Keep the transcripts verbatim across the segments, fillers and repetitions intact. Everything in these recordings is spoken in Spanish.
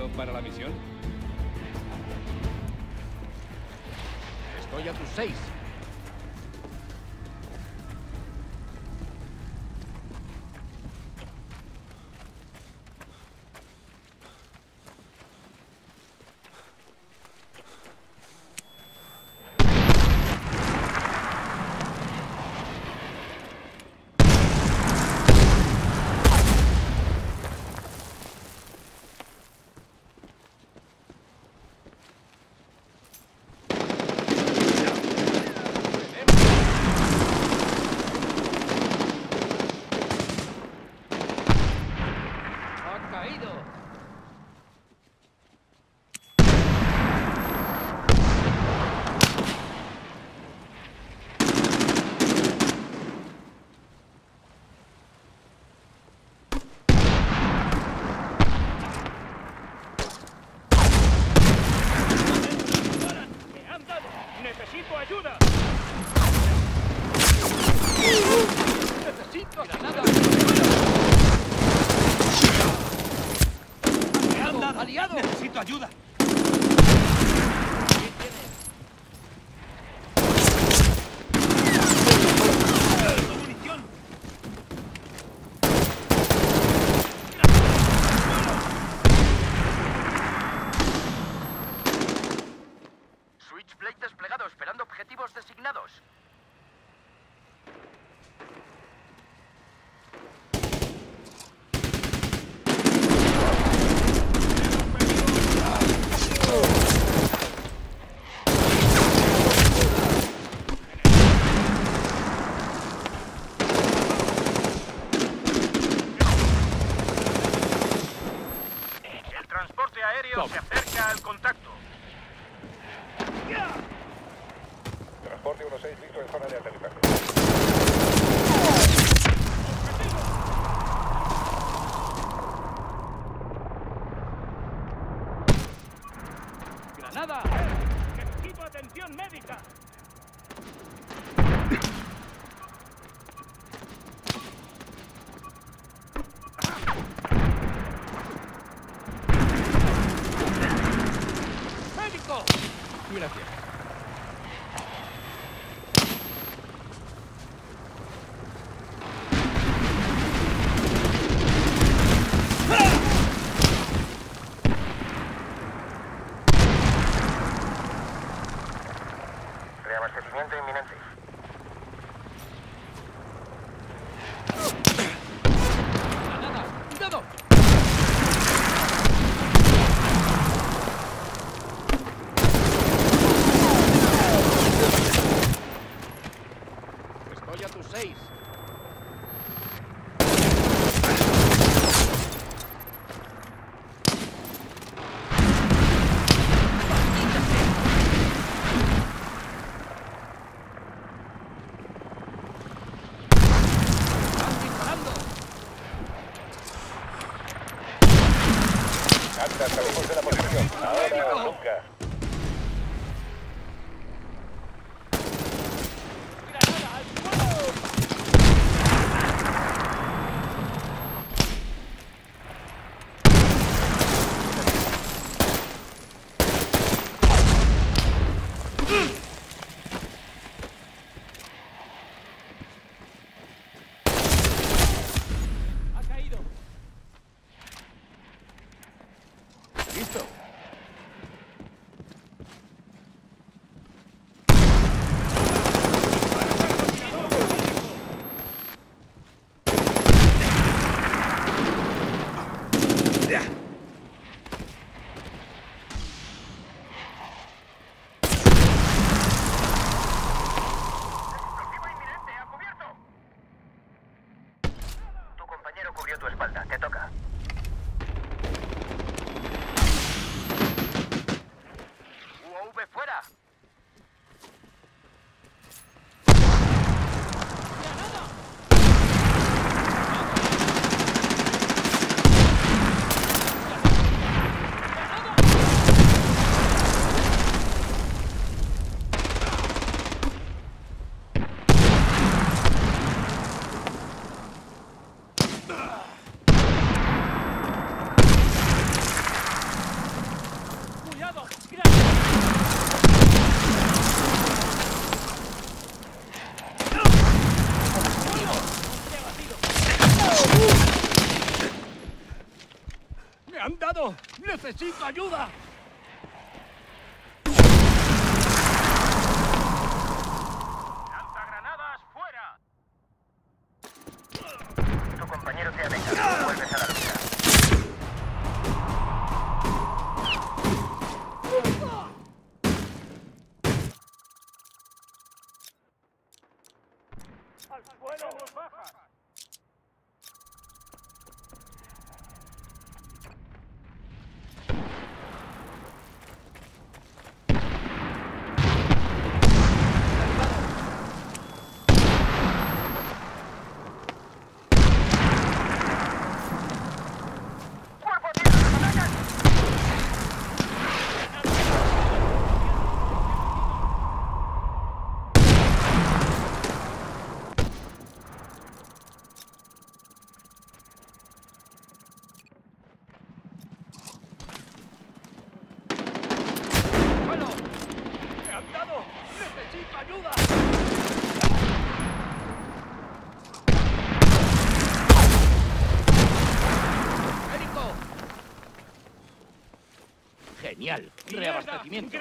¿Preparado para la misión? Estoy a tus seis. ¡Necesito ayuda! ¡Necesito granada! ¡Aliado! ¡Aliado! ¡Necesito ayuda! Switchblade desplegado, esperando objetivos designados. El transporte aéreo se acerca al contacto. Transporte uno seis listo en zona de aterrizaje. ¡Granada! ¡Necesito atención médica! ¡Médico! Gracias. Reabastecimiento inminente. ¡Granada! ¡Cuidado! Estoy a tus seis. ¡Están disparando! Anda, salimos de la posición. Ahora o nunca. ¡Granada al suelo! Ha caído. ¡Listo! ¡Explosivo inminente! ¡A cubierto! Tu compañero cubrió tu espalda. Te toca. U A V fuera. han dado! ¡Necesito ayuda! ¡Lanzagranadas fuera! Tu compañero te ha dejado. Vuelves a la lucha. ¡Al suelo! ¡Bajas! ¡Cuerpo a tierra! ¡Nos atacan! ¡Suelo! ¡Me han dado! ¡Necesito ayuda! ¡Médico! Genial. Reabastecimiento.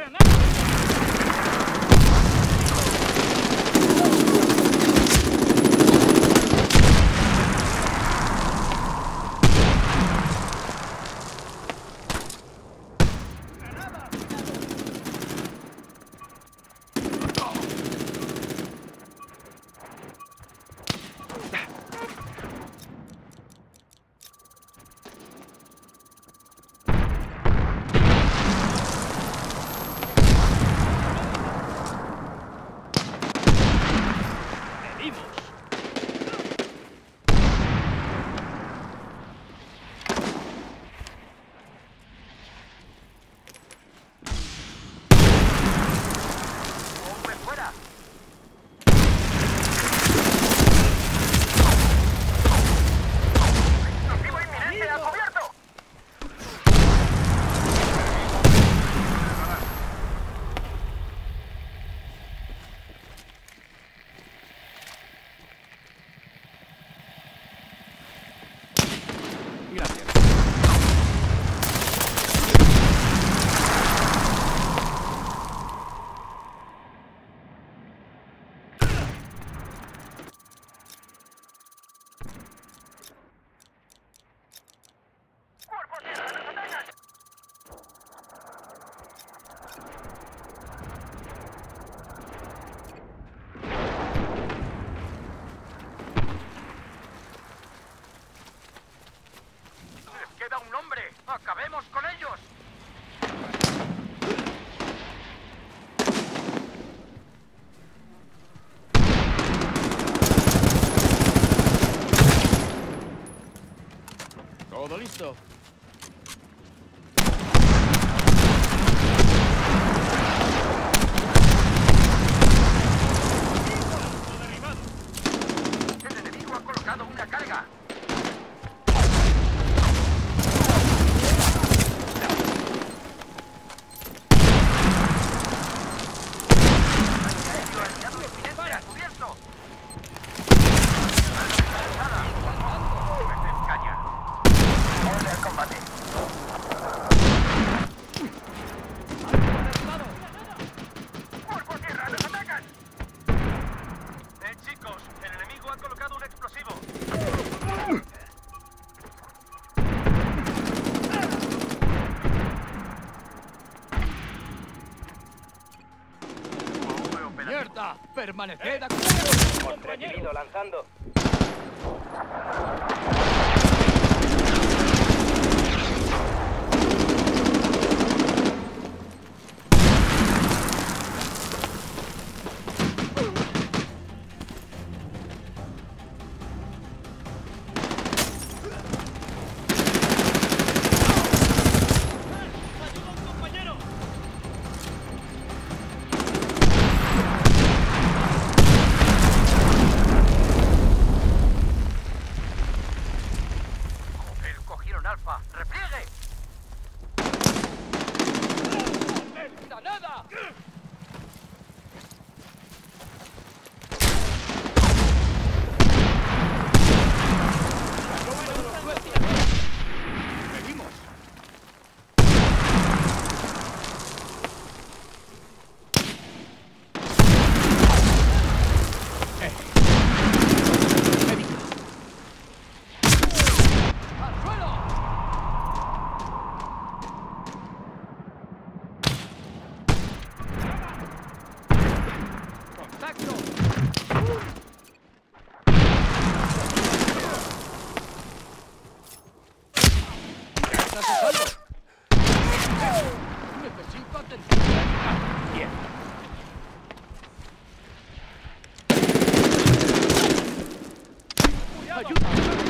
¡Venimos! ¡Hombre fuera! ¡Explosivo inminente! ¡Al cubierto! Gracias. ¡Cuerpo a tierra! ¡Nos atacan! ¡Les queda un hombre! ¡Acabemos con ellos! Todo listo. ¡El enemigo ha colocado una carga! ¡Aéreo aliado inminente a cubierto! ¡Meted caña! ¡Orden al combate! ¡Cuerpo a tierra! ¡Nos atacan! ¡Eh, chicos! El enemigo ha colocado un explosivo. Bombe operativo. ¡Mierda! ¡Permaneced a cubierto! Recibido, lanzando. ¿Estás a salvo? Necesito atención. Bien. ¡Ayuda!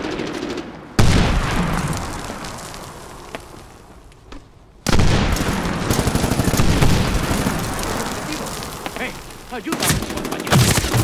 ¡Hey! ¡Ayuda, compañero!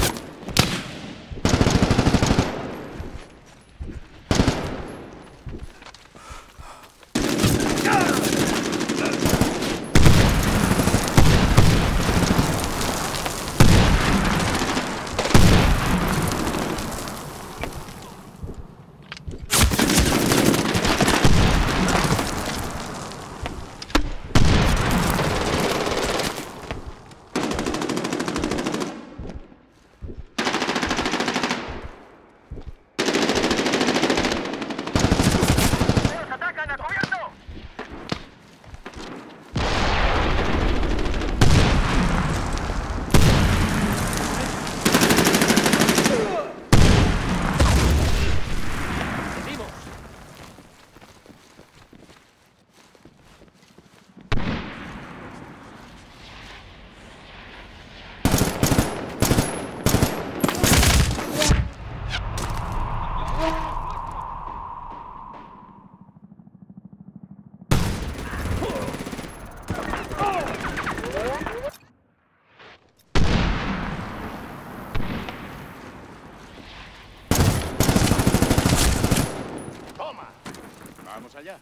Vamos allá.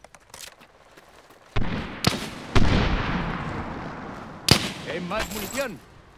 ¿Hay más munición?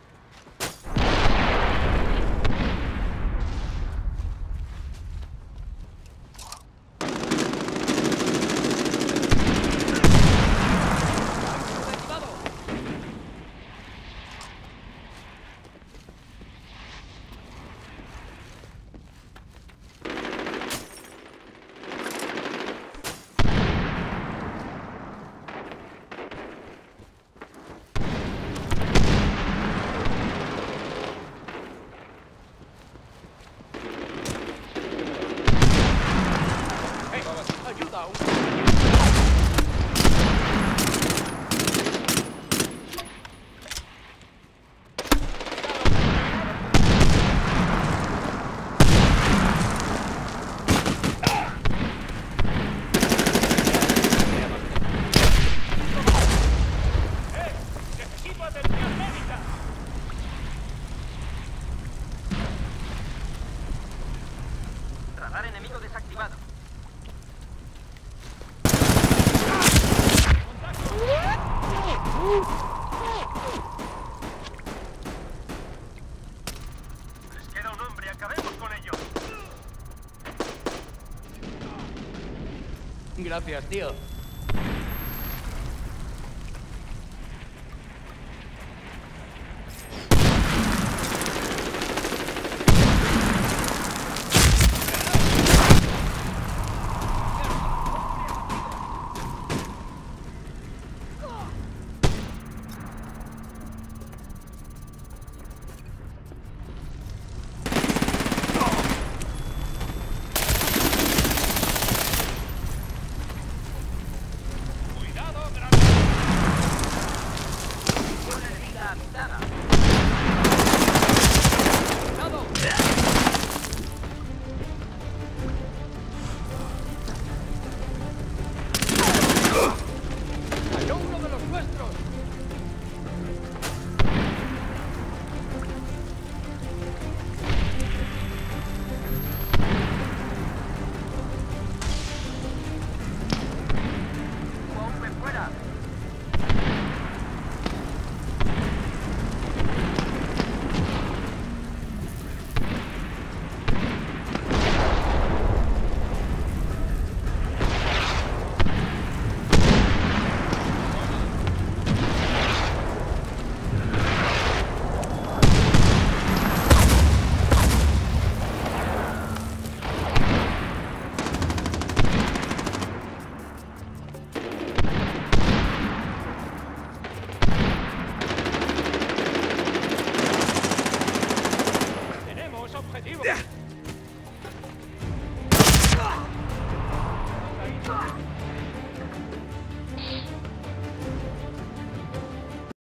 Radar enemigo desactivado. Les queda un hombre, acabemos con ellos. Gracias, tío.